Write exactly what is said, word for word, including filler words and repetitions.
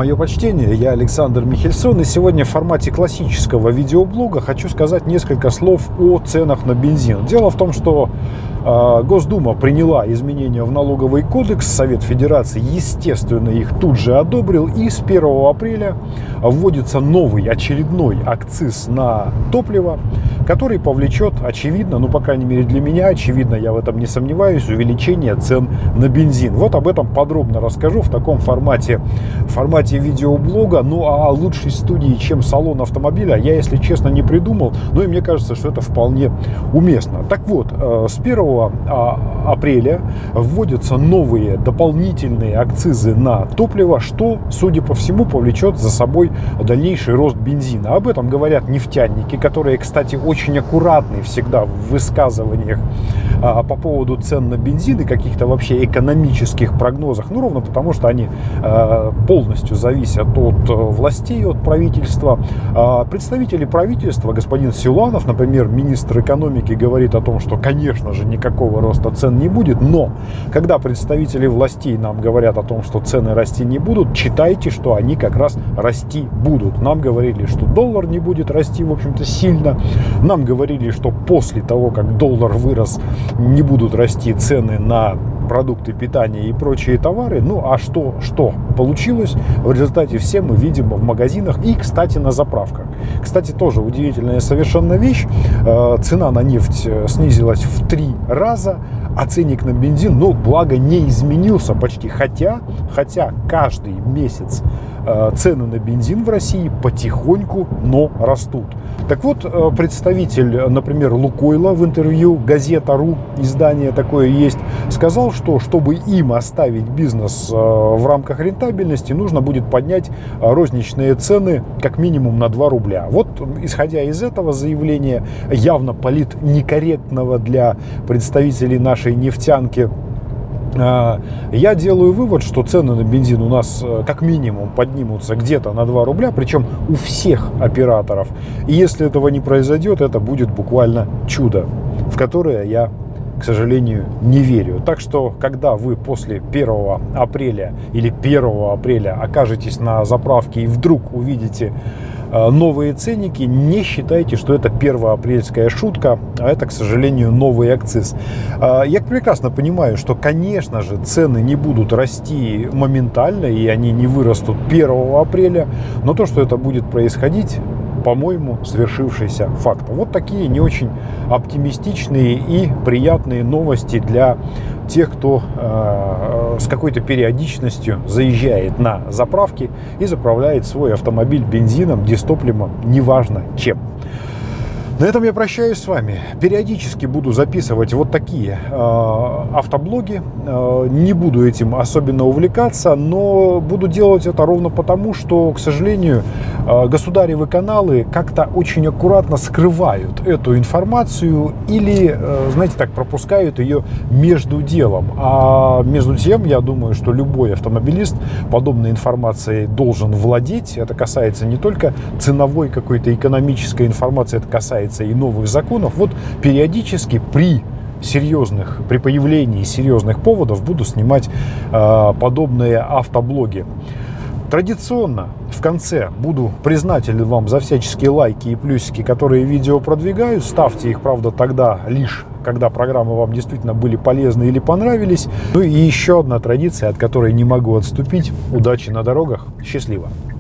Мое почтение, я Александр Михельсон, и сегодня в формате классического видеоблога хочу сказать несколько слов о ценах на бензин. Дело в том, что э, Госдума приняла изменения в налоговый кодекс, Совет Федерации, естественно, их тут же одобрил, и с первого апреля вводится новый очередной акциз на топливо, который повлечет, очевидно, ну, по крайней мере для меня, очевидно, я в этом не сомневаюсь, увеличение цен на бензин. Вот об этом подробно расскажу в таком формате, в формате видеоблога. Ну, а лучшей студии, чем салон автомобиля, я, если честно, не придумал, ну, и мне кажется, что это вполне уместно. Так вот, с первого апреля вводятся новые дополнительные акцизы на топливо, что, судя по всему, повлечет за собой дальнейший рост бензина. Об этом говорят нефтяники, которые, кстати, очень аккуратны всегда в высказываниях а, по поводу цен на бензин и каких-то вообще экономических прогнозах. Ну, ровно потому, что они а, полностью зависят от властей, от правительства. А, представители правительства, господин Силуанов, например, министр экономики, говорит о том, что, конечно же, никакого роста цен не будет, но когда представители властей нам говорят о том, что цены расти не будут, читайте, что они как раз расти будут. Нам говорили, что доллар не будет расти, в общем-то, сильно. Нам говорили, что после того, как доллар вырос, не будут расти цены на продукты питания и прочие товары. Ну, а что, что получилось? В результате все мы видим в магазинах и, кстати, на заправках. Кстати, тоже удивительная совершенно вещь. Цена на нефть снизилась в три раза, а ценник на бензин, ну, благо, не изменился почти. Хотя, хотя каждый месяц цены на бензин в России потихоньку, но растут. Так вот, представитель, например, Лукойла в интервью Газета.ру, издание такое есть, сказал, что чтобы им оставить бизнес в рамках рентабельности, нужно будет поднять розничные цены как минимум на два рубля. Вот, исходя из этого заявления, явно политнекорректного для представителей нашей нефтянки, я делаю вывод, что цены на бензин у нас как минимум поднимутся где-то на два рубля, причем у всех операторов. И если этого не произойдет, это будет буквально чудо, в которое я, к сожалению, не верю. Так что, когда вы после первого апреля или первого апреля окажетесь на заправке и вдруг увидите новые ценники, не считайте, что это первоапрельская шутка, а это, к сожалению, новый акциз. Я прекрасно понимаю, что, конечно же, цены не будут расти моментально, и они не вырастут первого апреля, но то, что это будет происходить, по-моему, свершившийся факт. Вот такие не очень оптимистичные и приятные новости для тех, кто э, с какой-то периодичностью заезжает на заправки и заправляет свой автомобиль бензином, дистопливом, неважно чем. На этом я прощаюсь с вами. Периодически буду записывать вот такие э, автоблоги. Э, не буду этим особенно увлекаться, но буду делать это ровно потому, что, к сожалению, э, государевы каналы как-то очень аккуратно скрывают эту информацию или, э, знаете, так пропускают ее между делом. А между тем, я думаю, что любой автомобилист подобной информацией должен владеть. Это касается не только ценовой какой-то экономической информации, это касается и новых законов. Вот периодически при серьезных, при появлении серьезных поводов буду снимать э, подобные автоблоги. Традиционно в конце буду признателен вам за всяческие лайки и плюсики, которые видео продвигают. Ставьте их, правда, тогда лишь, когда программы вам действительно были полезны или понравились. Ну и еще одна традиция, от которой не могу отступить. Удачи на дорогах. Счастливо!